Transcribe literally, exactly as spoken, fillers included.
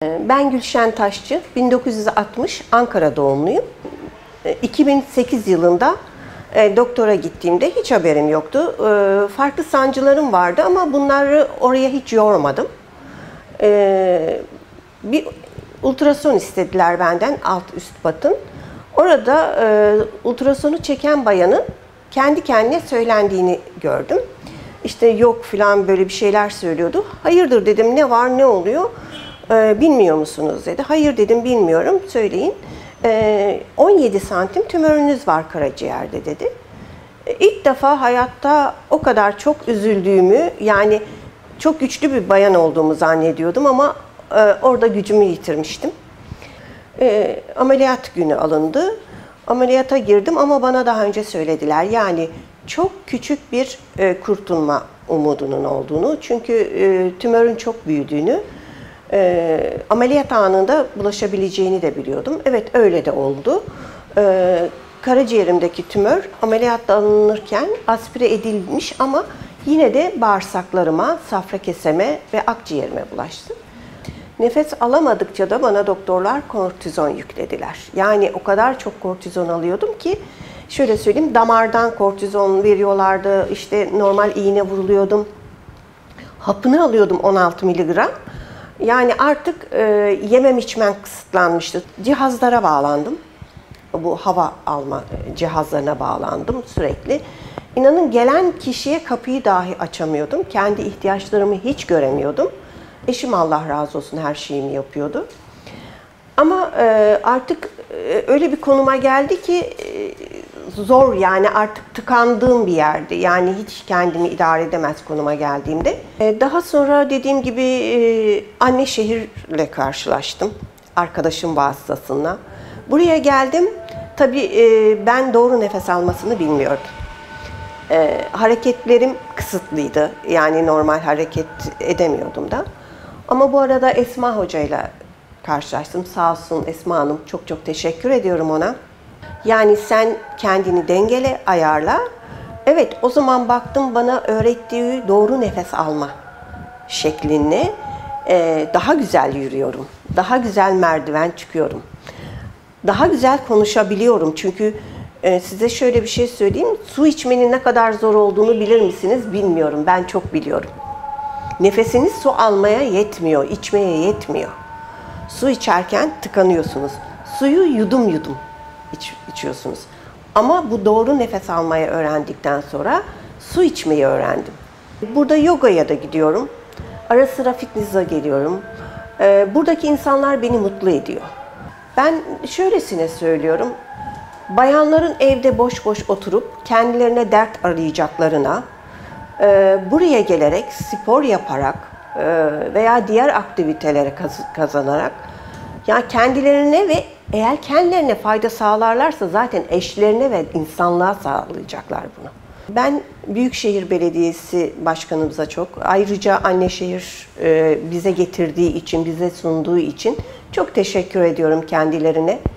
Ben Gülşen Taşçı, bin dokuz yüz altmış Ankara doğumluyum. iki bin sekiz yılında doktora gittiğimde hiç haberim yoktu. Farklı sancılarım vardı ama bunları oraya hiç yormadım. Bir ultrason istediler benden, alt üst batın. Orada ultrasonu çeken bayanın kendi kendine söylendiğini gördüm. İşte yok filan böyle bir şeyler söylüyordu. Hayırdır dedim, ne var, ne oluyor? Ee, bilmiyor musunuz dedi. Hayır dedim, bilmiyorum, söyleyin. Ee, on yedi santim tümörünüz var karaciğerde dedi. Ee, ilk defa hayatta o kadar çok üzüldüğümü, yani çok güçlü bir bayan olduğumu zannediyordum ama e, orada gücümü yitirmiştim. Ee, ameliyat günü alındı. Ameliyata girdim ama bana daha önce söylediler. Yani çok küçük bir e, kurtulma umudunun olduğunu. Çünkü e, tümörün çok büyüdüğünü, e, ameliyat anında bulaşabileceğini de biliyordum. Evet, öyle de oldu. E, karaciğerimdeki tümör ameliyatta alınırken aspire edilmiş ama yine de bağırsaklarıma, safra keseme ve akciğerime bulaştı. Nefes alamadıkça da bana doktorlar kortizon yüklediler. Yani o kadar çok kortizon alıyordum ki, şöyle söyleyeyim, damardan kortizon veriyorlardı, işte normal iğne vuruluyordum. Hapını alıyordum on altı miligram. Yani artık e, yemem içmem kısıtlanmıştı. Cihazlara bağlandım. Bu hava alma cihazlarına bağlandım sürekli. İnanın gelen kişiye kapıyı dahi açamıyordum. Kendi ihtiyaçlarımı hiç göremiyordum. Eşim Allah razı olsun her şeyimi yapıyordu. Ama e, artık e, öyle bir konuma geldi ki e, zor, yani artık tıkandığım bir yerdi. Yani hiç kendimi idare edemez konuma geldiğimde. E, daha sonra dediğim gibi e, anne şehirle karşılaştım. Arkadaşım vasıtasıyla. Buraya geldim. Tabii e, ben doğru nefes almasını bilmiyordum. E, hareketlerim kısıtlıydı. Yani normal hareket edemiyordum da. Ama bu arada Esma Hoca'yla karşılaştım. Sağ olsun Esma Hanım, çok çok teşekkür ediyorum ona. Yani sen kendini dengele, ayarla. Evet, o zaman baktım bana öğrettiği doğru nefes alma şeklini e, daha güzel yürüyorum. Daha güzel merdiven çıkıyorum. Daha güzel konuşabiliyorum. Çünkü e, size şöyle bir şey söyleyeyim. Su içmenin ne kadar zor olduğunu bilir misiniz bilmiyorum. Ben çok biliyorum. Nefesiniz su almaya yetmiyor, içmeye yetmiyor. Su içerken tıkanıyorsunuz. Suyu yudum yudum iç, içiyorsunuz. Ama bu doğru nefes almayı öğrendikten sonra su içmeyi öğrendim. Burada yogaya da gidiyorum. Ara sıra fitness'a geliyorum. Ee, buradaki insanlar beni mutlu ediyor. Ben şöylesine söylüyorum. Bayanların evde boş boş oturup kendilerine dert arayacaklarına, e, buraya gelerek, spor yaparak e, veya diğer aktivitelere kaz kazanarak, yani kendilerine ve eğer kendilerine fayda sağlarlarsa zaten eşlerine ve insanlığa sağlayacaklar bunu. Ben Büyükşehir Belediyesi Başkanımıza çok, ayrıca Anneşehir e, bize getirdiği için, bize sunduğu için çok teşekkür ediyorum kendilerine.